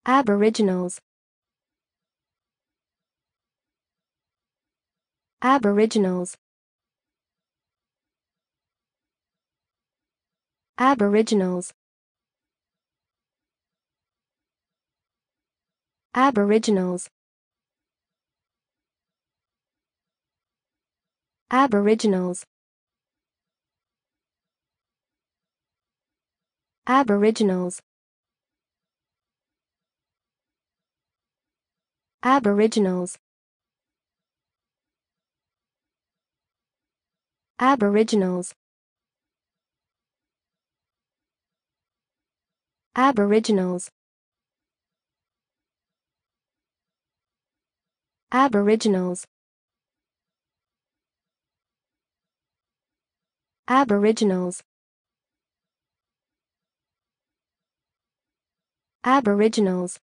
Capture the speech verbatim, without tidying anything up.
Aboriginals. Aboriginals. Aboriginals. Aboriginals. Aboriginals. Aboriginals. Aboriginals. Aboriginals. Aboriginals. Aboriginals. Aboriginals. Aboriginals.